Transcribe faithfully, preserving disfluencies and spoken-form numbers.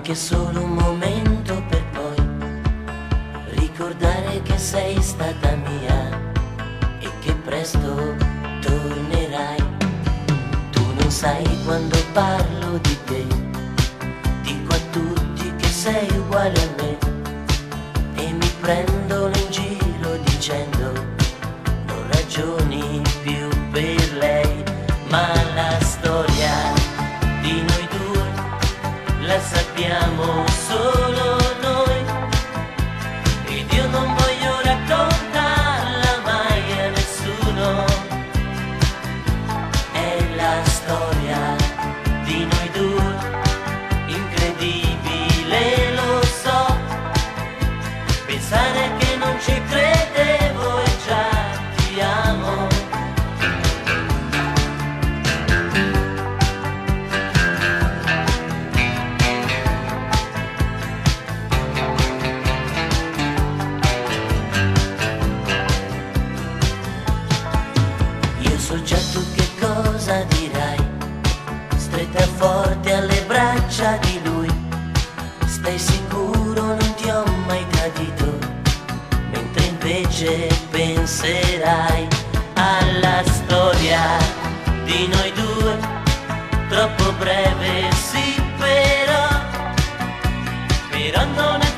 anche solo un momento per poi ricordare che sei stata mia e che presto tornerai. Tu non sai quando parlo di te, dico a tutti che sei uguale a me e mi prendono in giro dicendo non ragioni più per lei, ma la storia di noi due la sappiamo solo noi ed io non voglio raccontarla mai a nessuno. È la storia di noi due, incredibile lo so, pensare che non ci credevo e già ti amo. So già tu che cosa dirai, stretta forte alle braccia di lui, stai sicuro non ti ho mai tradito, mentre invece penserai alla storia di noi due, troppo breve sì però, però non è